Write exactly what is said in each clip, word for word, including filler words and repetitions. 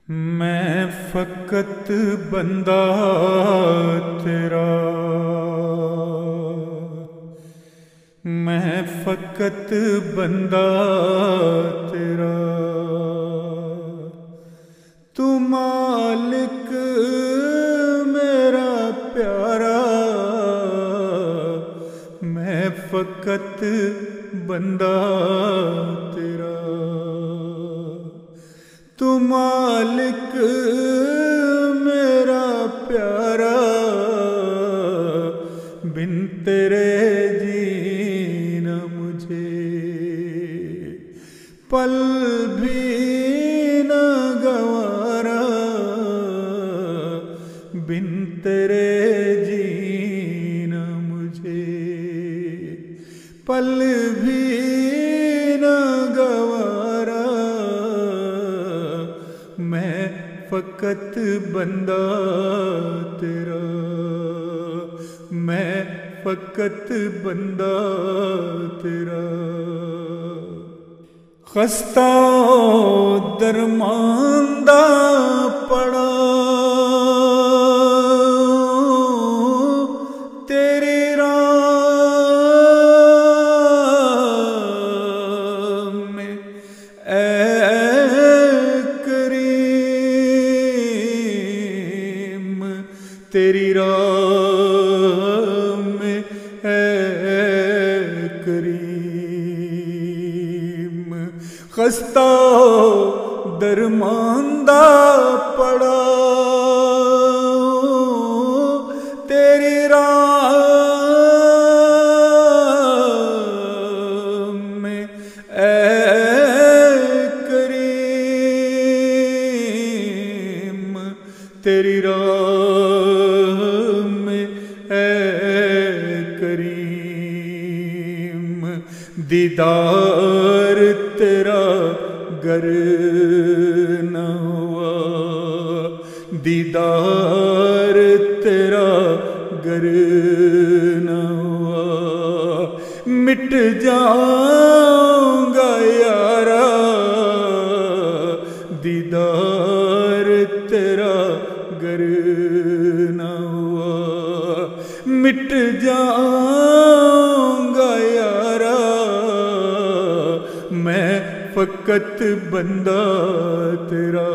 میں فقط بندہ تیرا، میں فقط بندہ تیرا، تو مالک میرا پیارا، میں فقط بندہ تیرا، تو مالک میرا پیارا، بن تیرے جینا مجھے پل بھی نہ گوارا، بن تیرے جینا مجھے پل بھی نہ گوارا، میں فقط بندہ تیرا، میں فقط بندہ تیرا، خستہ درماندہ پڑا تیری راہ میں، اے تیری راہ میں اے کریم، خستہ درماندہ پڑا تیری راہ میں، اے کریم تیری راہ دیدار تیرا گر نہ ہوا، دیدار تیرا گر نہ ہوا، مٹ جاؤں گا یارا، دیدار تیرا گر نہ ہوا، مٹ جاؤں گا یارا، میں فقط بندہ تیرا،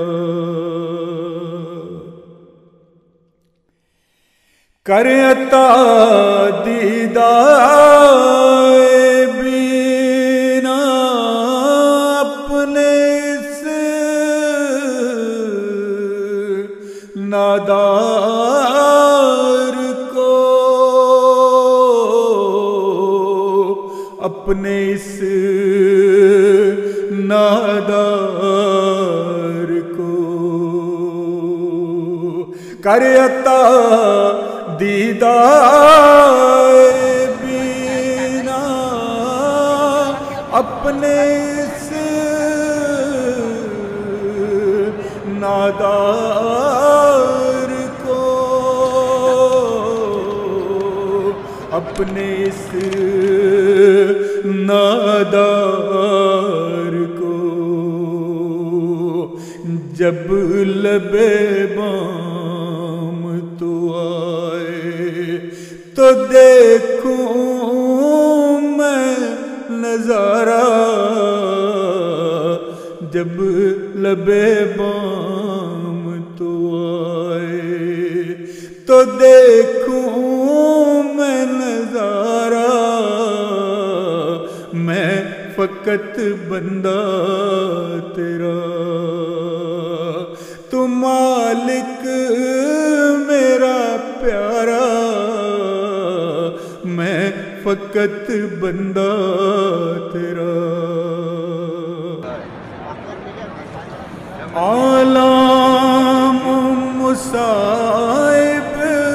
کر عطا دیدار بینا اپنے اس نادار کو، اپنے اس نادار کو، کر عطا دیدار بینا اپنے اس نادار کو، اپنے اس نادار کو، جب لبے بام تو آئے تو دیکھوں میں نظارہ، جب لبے بام تو آئے تو دیکھوں میں نظارہ، میں فقط بندہ تیرا، تو مالک میرا پیارا، میں فقط بندہ تیرا، عالم مصائب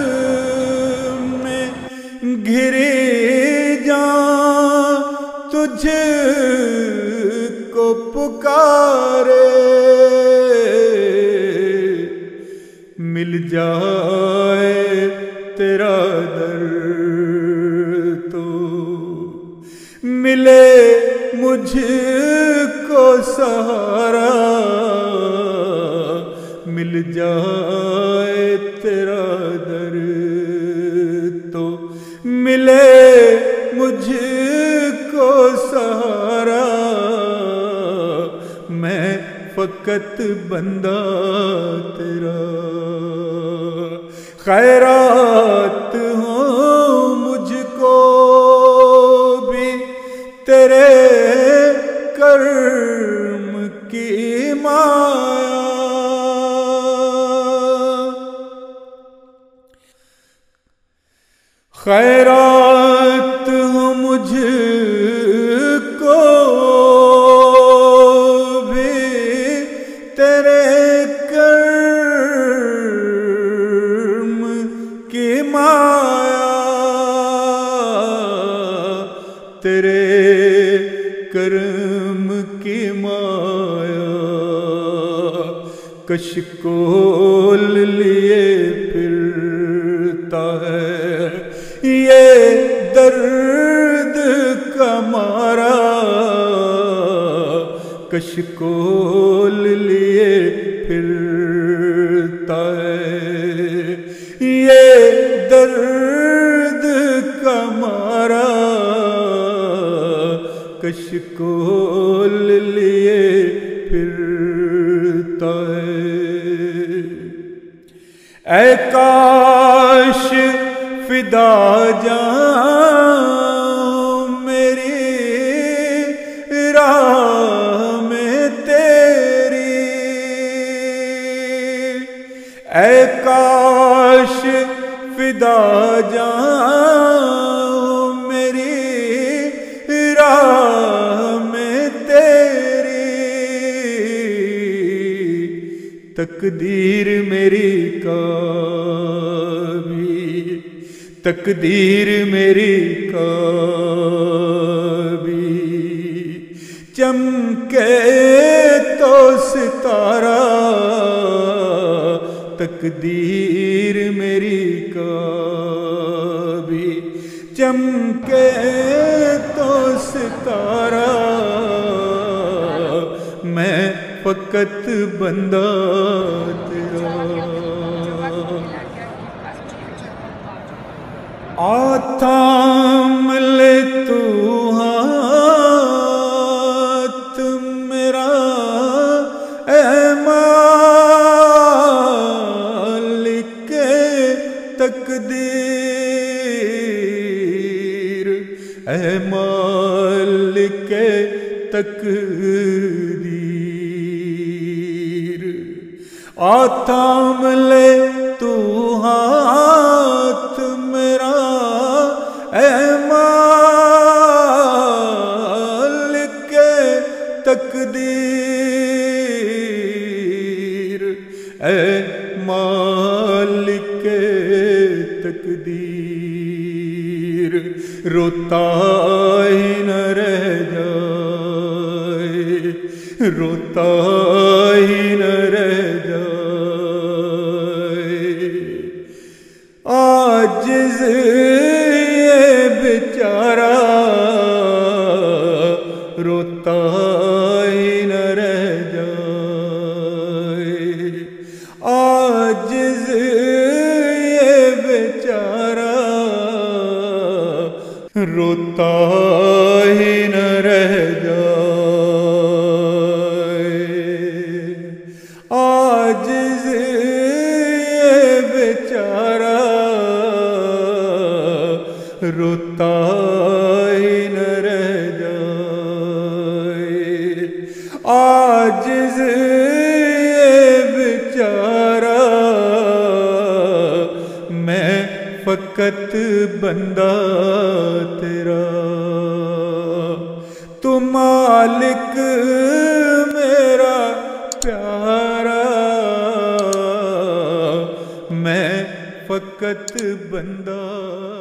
میں گھری جان تجھ کو پکارے، مل جائے تیرا در تو ملے مجھ کو سہارا، مل جائے تیرا در تو ملے مجھ کو سہارا، میں فقط بندہ تیرا، خیرات ہوں مجھ کو بھی تیرے کرم کی مایا، خیرات ہوں مجھ کو بھی تیرے کرم کی مایا، تیرے کرم کی مایا، کشکول لیے پھرتا ہے یہ درد کا مارا، کشکول لیے پھرتا ہے یہ درد کا مارا، کشکول لیے پھرتا ہے۔ اے کاش فدا جاؤں میری راہ میں تیری، اے کاش فدا جاؤں میری راہ میں تیری، تقدیر میری کا بھی، تقدیر میری کا بھی چمکے تو ستارہ، تقدیر میری کا بھی چمکے تو ستارہ، میں فقط بندہ تیرا، آتھام لے تو ہاتھ میرا اے مالک تقدیر، اے مالک تقدیر، آتھام لے تو ہاتھ میرا اے مالک تقدیر، اے مالک تقدیر، روتا ہی نہ رہ جائے، روتا ہی نہ رہ جائے، عاجز یہ بیچارہ روتا ہی نہ رہ جائے، عاجز یہ بیچارہ روتا ہی نہ رہ جائے، عاجز یہ بیچارہ روتا ہی نہ رہ جائے، عاجز یہ بیچارہ، میں فقط بندہ تیرا، تو مالک میرا پیارا، میں فقط بندہ